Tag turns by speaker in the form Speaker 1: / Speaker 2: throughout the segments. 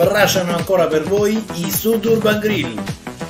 Speaker 1: abbracciano ancora per voi i Sud Urban Grill.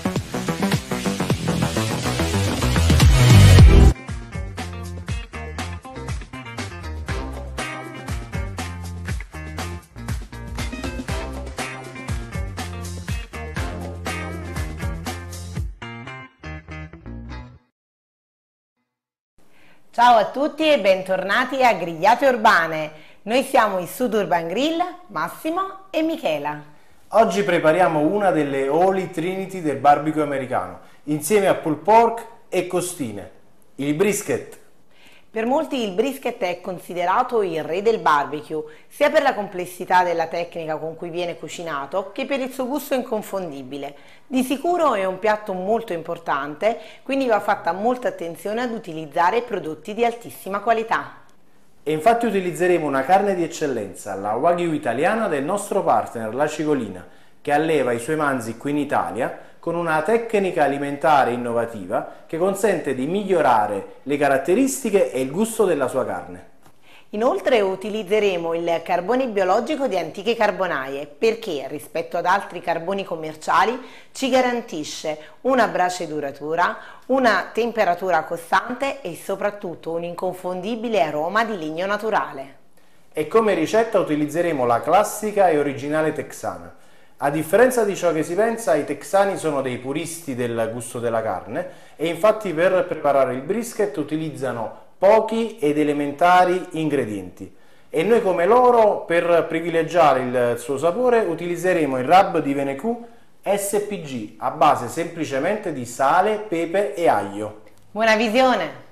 Speaker 2: Ciao a tutti e bentornati a Grigliate Urbane. Noi siamo i Sud Urban Grill, Massimo e Michela.
Speaker 3: Oggi prepariamo una delle Holy Trinity del barbecue americano, insieme a pulled pork e costine, il brisket.
Speaker 2: Per molti il brisket è considerato il re del barbecue, sia per la complessità della tecnica con cui viene cucinato, che per il suo gusto inconfondibile. Di sicuro è un piatto molto importante, quindi va fatta molta attenzione ad utilizzare prodotti di altissima qualità.
Speaker 3: E infatti utilizzeremo una carne di eccellenza, la Wagyu italiana del nostro partner, la Cigolina, che alleva i suoi manzi qui in Italia con una tecnica alimentare innovativa che consente di migliorare le caratteristiche e il gusto della sua carne.
Speaker 2: Inoltre utilizzeremo il carbone biologico di Antiche Carbonaie perché rispetto ad altri carboni commerciali ci garantisce una brace duratura, una temperatura costante e soprattutto un inconfondibile aroma di legno naturale.
Speaker 3: E come ricetta utilizzeremo la classica e originale texana. A differenza di ciò che si pensa, i texani sono dei puristi del gusto della carne e infatti per preparare il brisket utilizzano pochi ed elementari ingredienti. E noi come loro, per privilegiare il suo sapore, utilizzeremo il rub di Venecù SPG a base semplicemente di sale, pepe e aglio.
Speaker 2: Buona visione!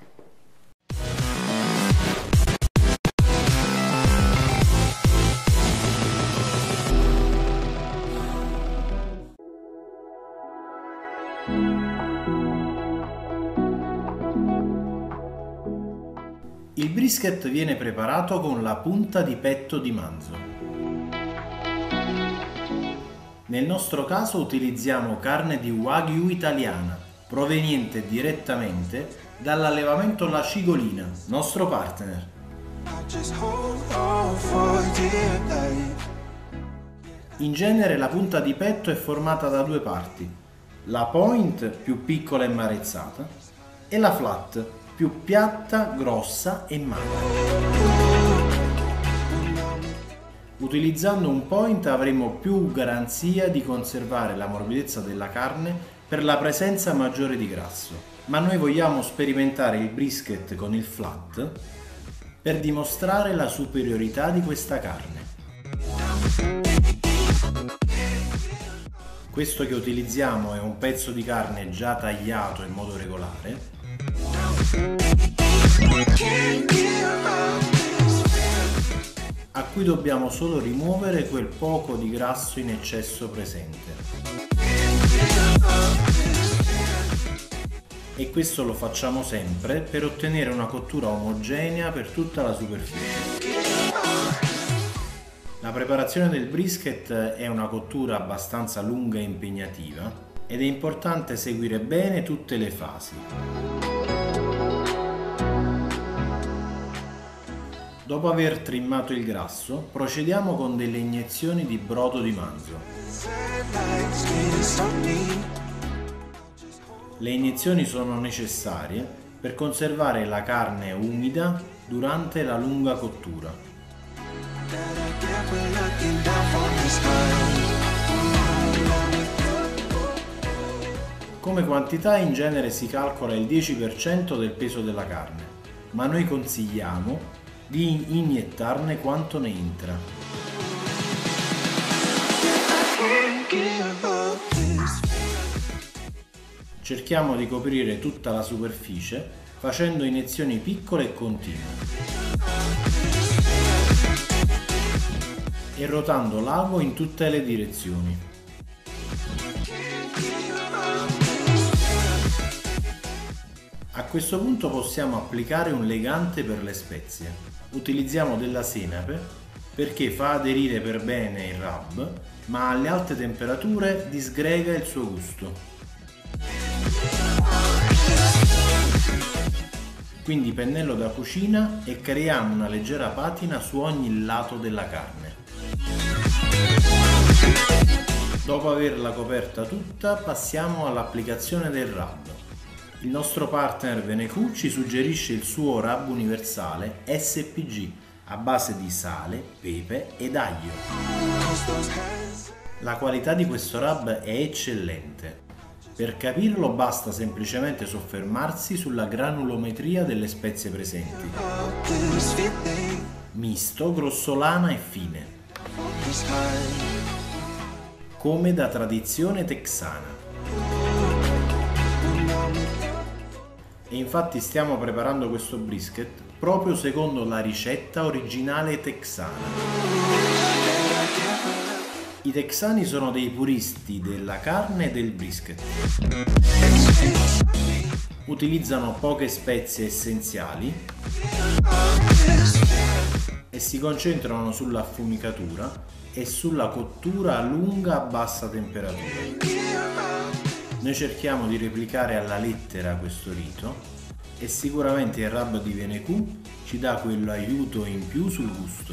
Speaker 1: Il brisket viene preparato con la punta di petto di manzo. Nel nostro caso utilizziamo carne di Wagyu italiana, proveniente direttamente dall'allevamento La Cigolina, nostro partner. In genere la punta di petto è formata da due parti, la point più piccola e marezzata e la flat più piatta, grossa e magra. Utilizzando un point avremo più garanzia di conservare la morbidezza della carne per la presenza maggiore di grasso, ma noi vogliamo sperimentare il brisket con il flat per dimostrare la superiorità di questa carne. Questo che utilizziamo è un pezzo di carne già tagliato in modo regolare, a cui dobbiamo solo rimuovere quel poco di grasso in eccesso presente. E questo lo facciamo sempre per ottenere una cottura omogenea per tutta la superficie. La preparazione del brisket è una cottura abbastanza lunga e impegnativa ed è importante seguire bene tutte le fasi. Dopo aver trimmato il grasso, procediamo con delle iniezioni di brodo di manzo. Le iniezioni sono necessarie per conservare la carne umida durante la lunga cottura. Come quantità in genere si calcola il 10% del peso della carne, ma noi consigliamo di iniettarne quanto ne entra. Cerchiamo di coprire tutta la superficie facendo iniezioni piccole e continue e ruotando l'ago in tutte le direzioni. A questo punto possiamo applicare un legante per le spezie. Utilizziamo della senape perché fa aderire per bene il rub, ma alle alte temperature disgrega il suo gusto. Quindi pennello da cucina e creiamo una leggera patina su ogni lato della carne. Dopo averla coperta tutta, passiamo all'applicazione del rub. Il nostro partner Venecù ci suggerisce il suo rub universale SPG a base di sale, pepe ed aglio. La qualità di questo rub è eccellente. Per capirlo basta semplicemente soffermarsi sulla granulometria delle spezie presenti. Misto, grossolana e fine. Come da tradizione texana. E infatti stiamo preparando questo brisket proprio secondo la ricetta originale texana. I texani sono dei puristi della carne e del brisket. Utilizzano poche spezie essenziali e si concentrano sull'affumicatura e sulla cottura a lunga a bassa temperatura. Noi cerchiamo di replicare alla lettera questo rito e sicuramente il rub di Venecù ci dà quell'aiuto in più sul gusto.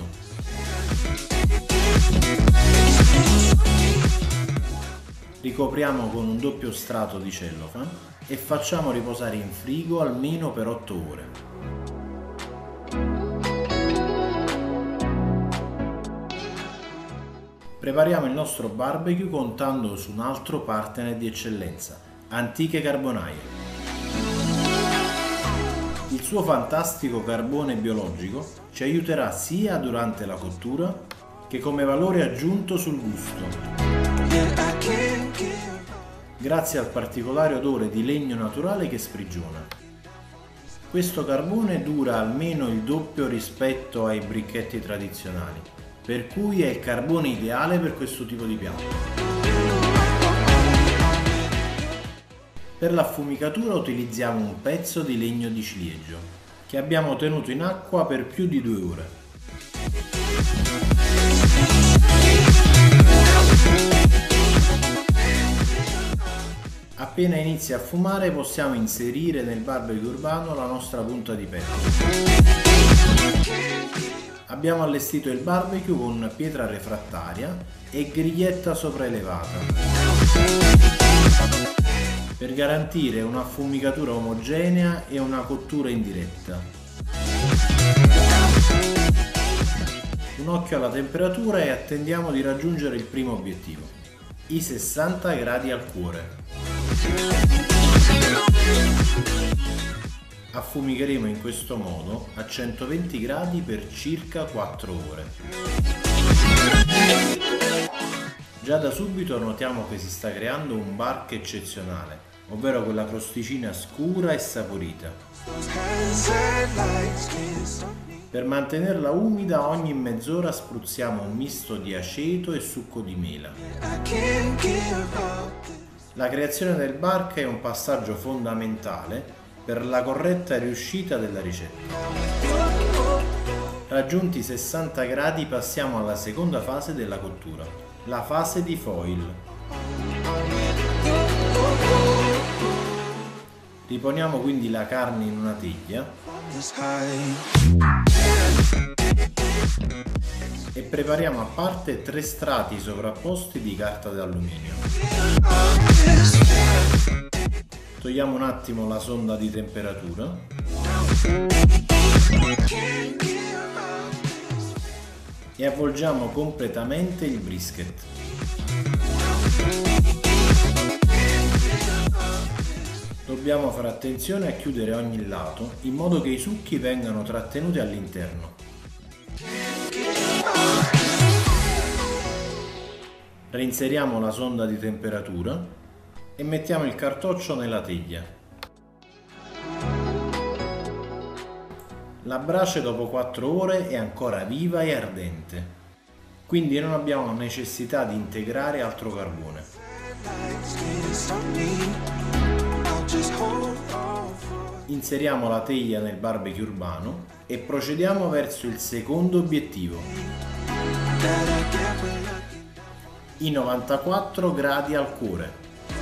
Speaker 1: Ricopriamo con un doppio strato di cellophane e facciamo riposare in frigo almeno per 8 ore. Prepariamo il nostro barbecue contando su un altro partner di eccellenza, Antiche Carbonaie. Il suo fantastico carbone biologico ci aiuterà sia durante la cottura che come valore aggiunto sul gusto. Grazie al particolare odore di legno naturale che sprigiona. Questo carbone dura almeno il doppio rispetto ai bricchetti tradizionali, per cui è il carbone ideale per questo tipo di piatto. Per l'affumicatura utilizziamo un pezzo di legno di ciliegio che abbiamo tenuto in acqua per più di 2 ore. Appena inizia a fumare possiamo inserire nel barbecue urbano la nostra punta di pelle. Abbiamo allestito il barbecue con pietra refrattaria e griglietta sopraelevata per garantire un'affumicatura omogenea e una cottura in diretta. Un occhio alla temperatura e attendiamo di raggiungere il primo obiettivo, i 60 gradi al cuore. Affumicheremo in questo modo a 120 gradi per circa 4 ore. Già da subito notiamo che si sta creando un bark eccezionale, ovvero quella crosticina scura e saporita. Per mantenerla umida ogni mezz'ora spruzziamo un misto di aceto e succo di mela. La creazione del bark è un passaggio fondamentale per la corretta riuscita della ricetta. Raggiunti i 60 gradi passiamo alla seconda fase della cottura, la fase di foil. Riponiamo quindi la carne in una teglia e prepariamo a parte 3 strati sovrapposti di carta d'alluminio. Togliamo un attimo la sonda di temperatura e avvolgiamo completamente il brisket. Dobbiamo fare attenzione a chiudere ogni lato in modo che i succhi vengano trattenuti all'interno. Reinseriamo la sonda di temperatura e mettiamo il cartoccio nella teglia. La brace dopo 4 ore è ancora viva e ardente, quindi non abbiamo necessità di integrare altro carbone. Inseriamo la teglia nel barbecue urbano e procediamo verso il secondo obiettivo, i 94 gradi al cuore.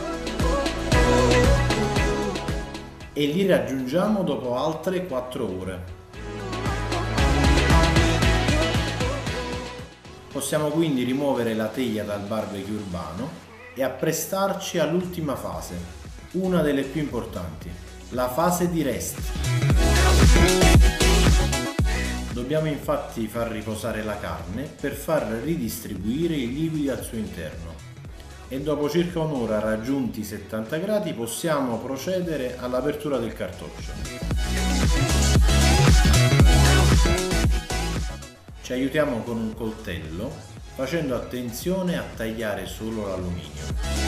Speaker 1: E li raggiungiamo dopo altre 4 ore. Possiamo quindi rimuovere la teglia dal barbecue urbano e apprestarci all'ultima fase, una delle più importanti, la fase di rest. Dobbiamo infatti far riposare la carne per far ridistribuire i liquidi al suo interno e dopo circa un'ora raggiunti i 70 gradi possiamo procedere all'apertura del cartoccio. Ci aiutiamo con un coltello facendo attenzione a tagliare solo l'alluminio.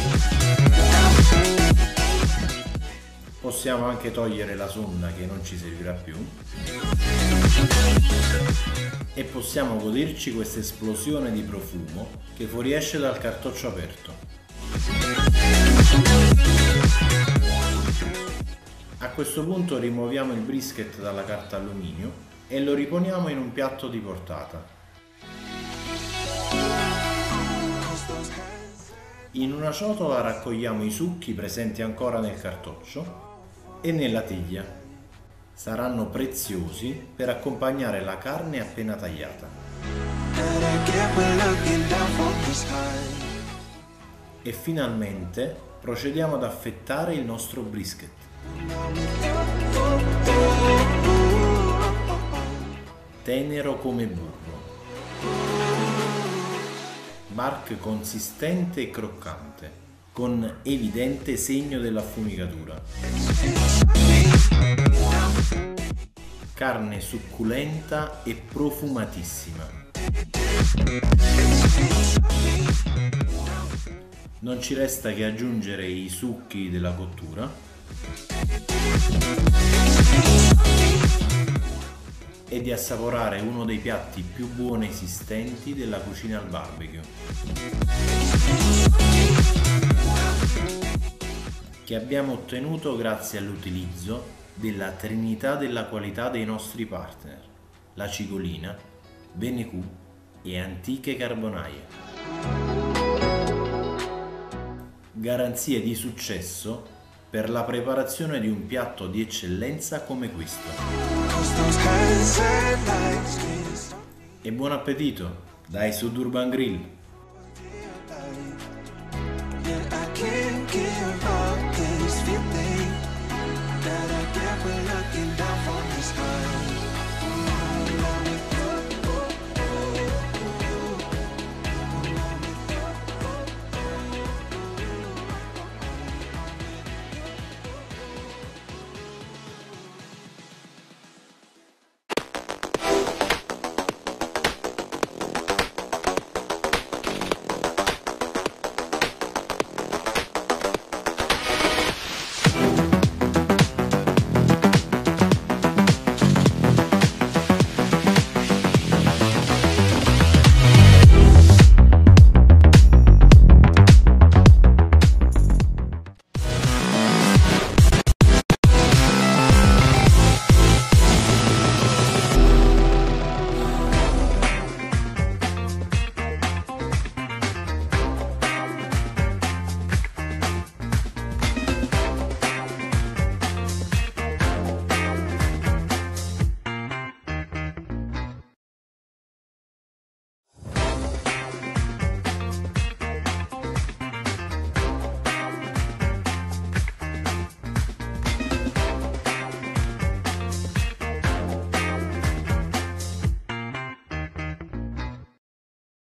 Speaker 1: Possiamo anche togliere la sonda che non ci servirà più e possiamo goderci questa esplosione di profumo che fuoriesce dal cartoccio aperto. A questo punto rimuoviamo il brisket dalla carta alluminio e lo riponiamo in un piatto di portata. In una ciotola raccogliamo i succhi presenti ancora nel cartoccio e nella teglia. Saranno preziosi per accompagnare la carne appena tagliata. E finalmente procediamo ad affettare il nostro brisket. Tenero come burro, bark consistente e croccante, con evidente segno dell'affumicatura. Carne succulenta e profumatissima. Non ci resta che aggiungere i succhi della cottura e di assaporare uno dei piatti più buoni esistenti della cucina al barbecue, che abbiamo ottenuto grazie all'utilizzo della trinità della qualità dei nostri partner, la Cigolina, Benecù e Antiche Carbonaie. Garanzie di successo per la preparazione di un piatto di eccellenza come questo. E buon appetito dai Sudurban Grill!
Speaker 4: Can't give up this feeling that I get when looking down.